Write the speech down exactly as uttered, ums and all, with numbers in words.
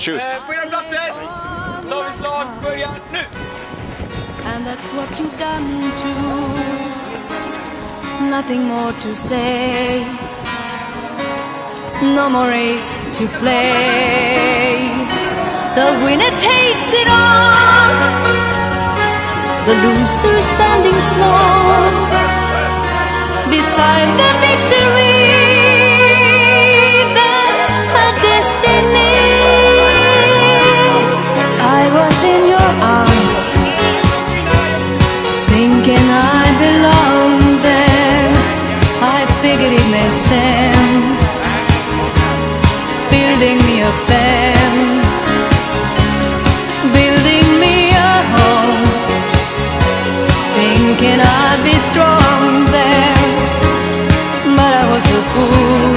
Shoot. Eh, på platser. Slag, börja nu. And that's what you've done too. Nothing more to say. No more race to play. The winner takes it all. The loser standing small beside the victory. That's her destiny. I was in your arms, thinking I belonged there. I figured it made sense, building me a fence, building me a home, thinking I'd be strong there. But I was a fool.